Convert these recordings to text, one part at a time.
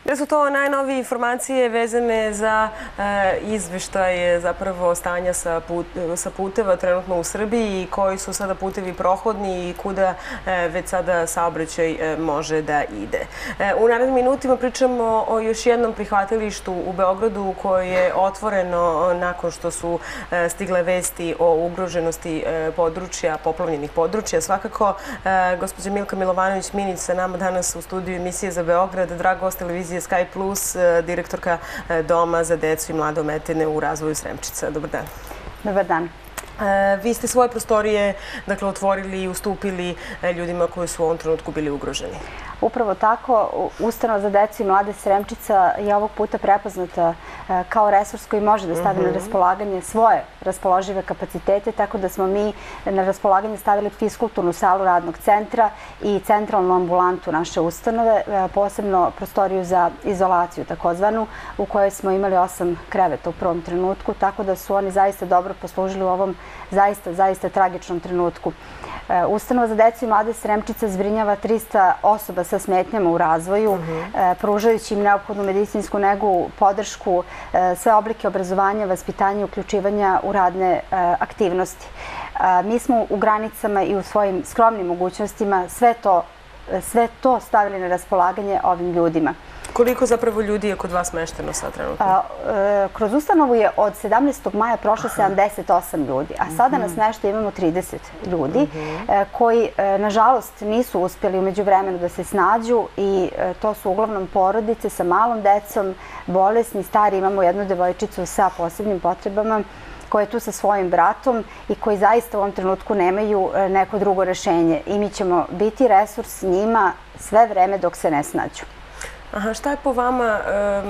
Gde su to najnovije informacije vezane za izveštaje zapravo stanja sa puteva trenutno u Srbiji i koji su sada putevi prohodni i kuda već sada saobraćaj može da ide. U narednim minutima pričamo o još jednom prihvatilištu u Beogradu koje je otvoreno nakon što su stigle vesti o ugroženosti područja, poplavljenih područja. Svakako, gospođa Milka Milovanović-Minić sa nama danas u studiju emisije za Beograd, drag gost televizije Sky Plus, direktorka Doma za decu i mlade ometene u razvoju Sremčica. Dobar dan. Dobar dan. Vi ste svoje prostorije otvorili i ustupili ljudima koji su u ovom trenutku bili ugroženi. Upravo tako, Ustanova za decu i mlade Sremčica je ovog puta prepoznata kao resurs koji može da stavi na raspolaganje svoje raspoložive kapacitete, tako da smo mi na raspolaganje stavili fiskulturnu salu radnog centra i centralnu ambulantu naše ustanove, posebno prostoriju za izolaciju takozvanu, u kojoj smo imali 8 kreveta u prvom trenutku, tako da su oni zaista dobro poslužili u ovom zaista tragičnom trenutku. Ustanova za decu i mlade Sremčica zbrinjava 300 osoba sa smetnjama u razvoju, pružajući im neophodnu medicinsku negu, podršku, sve oblike obrazovanja, vaspitanja i uključivanja u radne aktivnosti. Mi smo u granicama i u svojim skromnim mogućnostima sve to stavili na raspolaganje ovim ljudima. Koliko zapravo ljudi je kod vas smešteno sad trenutno? Kroz ustanovu je od 17. maja prošlo 78 ljudi, a sada na smeštaju imamo 30 ljudi koji, nažalost, nisu uspjeli umeđu vremenu da se snađu i to su uglavnom porodice sa malom decom, bolesni, stari. Imamo jednu devojčicu sa posebnim potrebama koja je tu sa svojim bratom i koji zaista u ovom trenutku nemaju neko drugo rešenje. I mi ćemo biti resurs njima sve vreme dok se ne snađu. Šta je po vama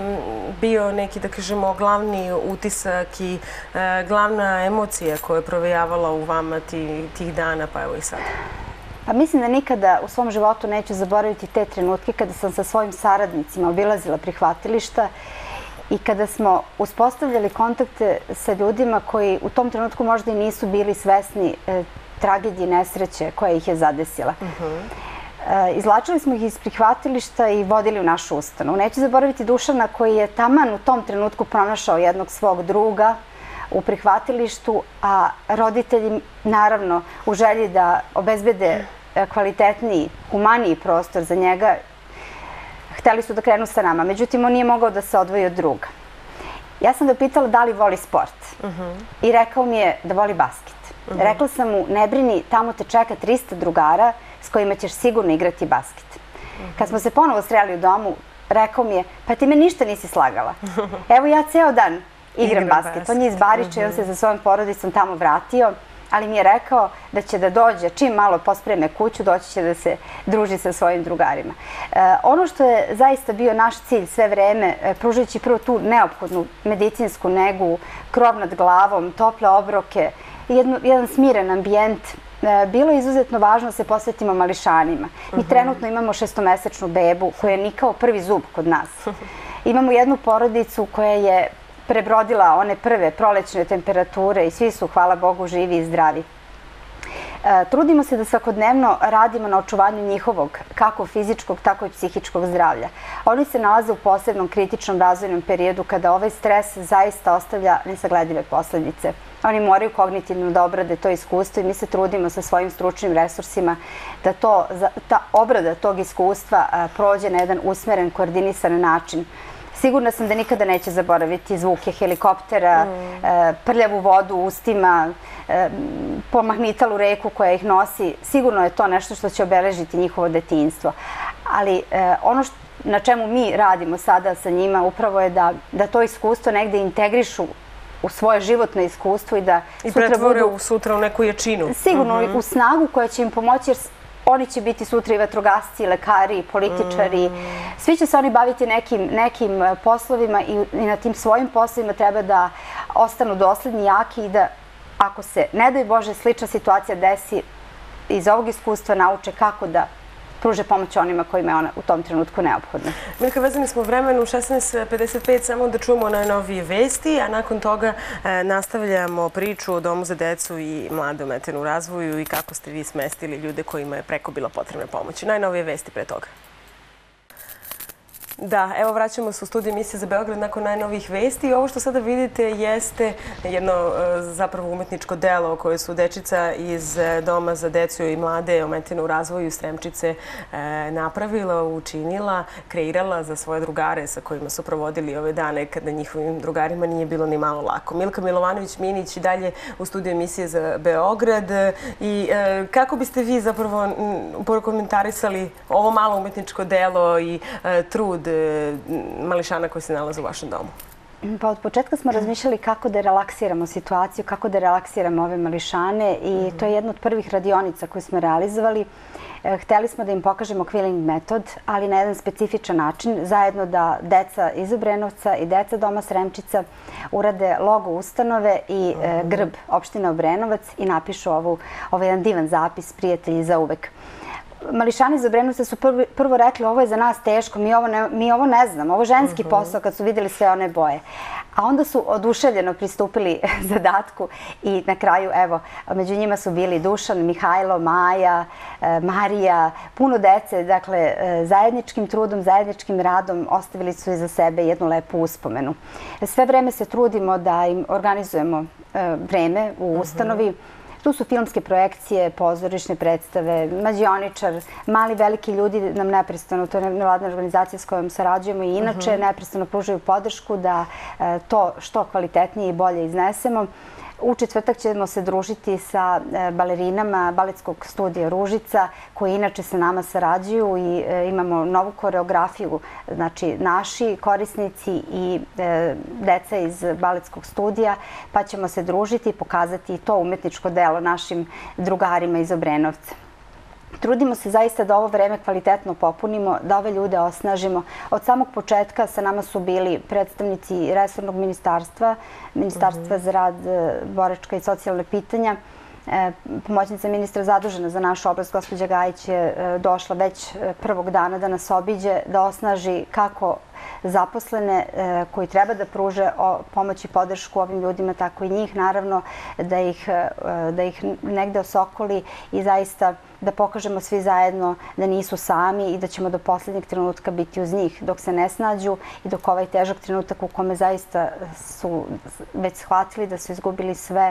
bio neki, da kažemo, glavni utisak i glavna emocija koja je provejavala u vama tih dana, pa evo i sada? Pa mislim da nikada u svom životu neću zaboraviti te trenutke kada sam sa svojim saradnicima obilazila prihvatilišta i kada smo uspostavljali kontakte sa ljudima koji u tom trenutku možda i nisu bili svesni tragedije i nesreće koja ih je zadesila. Izvlačili smo ih iz prihvatilišta i vodili u našu ustanovu. Neću zaboraviti Dušana koji je taman u tom trenutku pronašao jednog svog druga u prihvatilištu, a roditelji, naravno, u želji da obezbede kvalitetniji, humaniji prostor za njega, hteli su da krenu sa nama. Međutim, on nije mogao da se odvoji od druga. Ja sam ga pitala da li voli sport i rekao mi je da voli basket. Rekla sam mu, ne brini, tamo te čeka 300 drugara s kojima ćeš sigurno igrati basket. Kad smo se ponovo sreli u domu, rekao mi je, pa ti me ništa nisi slagala. Evo ja ceo dan igram basket. On je iz Bariča i on se sa svojom porodicom tamo vratio, ali mi je rekao da će da dođe, čim malo pospreme kuću, doći će da se druži sa svojim drugarima. Ono što je zaista bio naš cilj sve vreme, pružajući prvo tu neophodnu medicinsku negu, krov nad glavom, tople obroke, jedan smiren ambijent, bilo je izuzetno važno da se posvetimo mališanima. Mi trenutno imamo 6-mesečnu bebu koja je nikao prvi zub kod nas. Imamo jednu porodicu koja je prebrodila one prve prolećne temperature i svi su, hvala Bogu, živi i zdravi. Trudimo se da svakodnevno radimo na očuvanju njihovog, kako fizičkog, tako i psihičkog zdravlja. Oni se nalaze u posebnom kritičnom razvojnom periodu kada ovaj stres zaista ostavlja nesagledive posledice. Oni moraju kognitivno da obrade to iskustvo i mi se trudimo sa svojim stručnim resursima da ta obrada tog iskustva prođe na jedan usmeren, koordinisan način. Sigurna sam da nikada neće zaboraviti zvuke helikoptera, prljavu vodu u ustima, pomahnitalu reku koja ih nosi. Sigurno je to nešto što će obeležiti njihovo detinjstvo. Ali ono na čemu mi radimo sada sa njima upravo je da to iskustvo negde integrišu u svoje životno iskustvo i da pretvore sutra u neku jačinu. Sigurno u snagu koja će im pomoći, jer oni će biti sutra i vatrogasci, i lekari, i političari. Svi će se oni baviti nekim poslovima i na tim svojim poslovima treba da ostanu dosledni, jaki i da, ako se, ne daj Bože, slična situacija desi, iz ovog iskustva nauče kako da pruže pomoć onima kojima je ona u tom trenutku neophodna. Milka, vezani smo vremenu 16:55, samo da čujemo najnovije vesti, a nakon toga nastavljamo priču o Domu za decu i mlade ometene u razvoju i kako ste vi smestili ljude kojima je preko bila potrebna pomoć. Najnovije vesti pre toga. Da, evo vraćamo se u studiju emisije za Beograd nakon najnovijih vesti. Ovo što sada vidite jeste jedno zapravo umetničko delo koje su dečica iz Doma za decu i mlade ometene u razvoju Sremčice napravila, učinila, kreirala za svoje drugare sa kojima su provodili ove dane kada njihovim drugarima nije bilo ni malo lako. Milka Milovanović-Minić i dalje u studiju emisije za Beograd. I kako biste vi zapravo prokomentarisali ovo malo umetničko delo i trud mališana koji se nalaze u vašem domu? Pa od početka smo razmišljali kako da relaksiramo situaciju, kako da relaksiramo ove mališane i to je jedna od prvih radionica koju smo realizovali. Hteli smo da im pokažemo Quilling metod, ali na jedan specifičan način, zajedno da deca iz Obrenovca i deca Doma Sremčica urade logo ustanove i grb opštine Obrenovac i napišu ovaj jedan divan zapis Prijatelji za uvek. Mališani iz Obrenovca su prvo rekli ovo je za nas teško, mi ovo ne znamo, ovo je ženski posao kad su vidjeli sve one boje. A onda su oduševljeno pristupili zadatku i na kraju, evo, među njima su bili Dušan, Mihajlo, Maja, Marija, puno dece. Dakle, zajedničkim trudom, zajedničkim radom ostavili su iza sebe jednu lepu uspomenu. Sve vreme se trudimo da im organizujemo vreme u ustanovi. Tu su filmske projekcije, pozorišne predstave, mađioničar, mali veliki ljudi nam neprestano, to je nevladna organizacija s kojom sarađujemo i inače neprestano pružaju podršku da to što kvalitetnije i bolje iznesemo. U četvrtak ćemo se družiti sa balerinama Baletskog studija Ružica, koji inače sa nama sarađuju i imamo novu koreografiju, znači naši korisnici i deca iz Baletskog studija, pa ćemo se družiti i pokazati i to umetničko delo našim drugarima iz Obrenovca. Trudimo se zaista da ovo vreme kvalitetno popunimo, da ove ljude osnažimo. Od samog početka sa nama su bili predstavnici resornog ministarstva, Ministarstva za rad, boračka i socijalne pitanja. Pomoćnica ministra zadužena za našu oblast, gospođa Gajić, je došla već prvog dana da nas obiđe, da osnaži kako zaposlene koji treba da pruže pomoć i podršku ovim ljudima, tako i njih, naravno, da ih negde osokoli i zaista da pokažemo svi zajedno da nisu sami i da ćemo do poslednjeg trenutka biti uz njih dok se ne snađu i dok ovaj težak trenutak u kome zaista su već shvatili da su izgubili sve,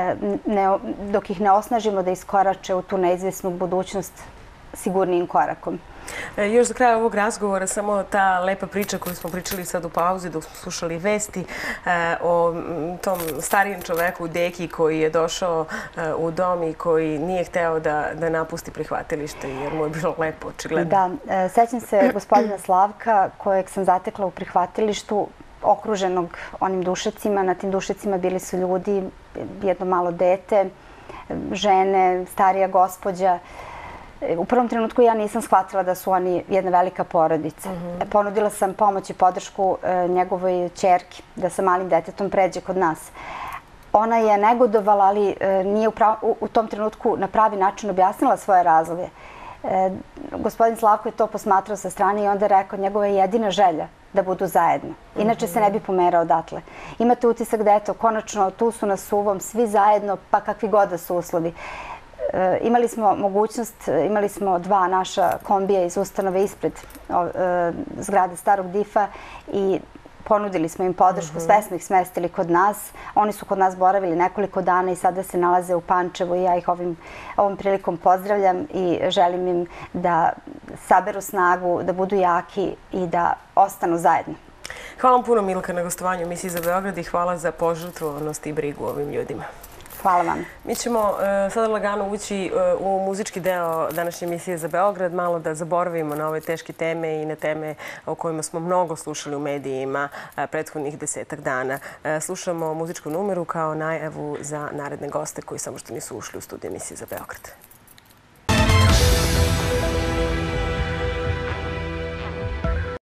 dok ih ne osnažimo da iskorače u tu neizvesnu budućnost sigurnijim korakom. Još za kraj ovog razgovora samo ta lepa priča koju smo pričali sad u pauzi dok smo slušali vesti o tom starijem čoveku, deki, koji je došao u dom i koji nije hteo da napusti prihvatilište jer mu je bilo lepo, očigledno. Da, sećam se gospodina Slavka kojeg sam zatekla u prihvatilištu, okruženog onim dušecima. Na tim dušecima bili su ljudi, jedno malo dete, žene, starija gospođa. U prvom trenutku ja nisam shvatila da su oni jedna velika porodica. Ponudila sam pomoć i podršku njegovoj ćerki da sa malim detetom pređe kod nas. Ona je negodovala, ali nije u tom trenutku na pravi način objasnila svoje razloge. Gospodin Slavko je to posmatrao sa strane i onda rekao njegova je jedina želja da budu zajedno. Inače se ne bi pomerao odatle. Imate utisak da eto, konačno tu su na suvom, svi zajedno, pa kakvi god da su uslovi. Imali smo mogućnost, imali smo dva naša kombija iz ustanove ispred zgrade Starog DIF-a i ponudili smo im podršku, sve smo ih smestili kod nas. Oni su kod nas boravili nekoliko dana i sada se nalaze u Pančevu i ja ih ovom prilikom pozdravljam i želim im da saberu snagu, da budu jaki i da ostanu zajedno. Hvala vam puno, Milka, na gostovanju u emisiji za Beograd i hvala za požrtvovanost i brigu ovim ljudima. Hvala vam. Mi ćemo sada lagano ući u muzički deo današnje emisije za Beograd, malo da zaboravimo na ove teške teme i na teme o kojima smo mnogo slušali u medijima prethodnih 10-ak dana. Slušamo muzičku numeru kao najavu za naredne goste koji samo što nisu ušli u studiju emisije za Beograd.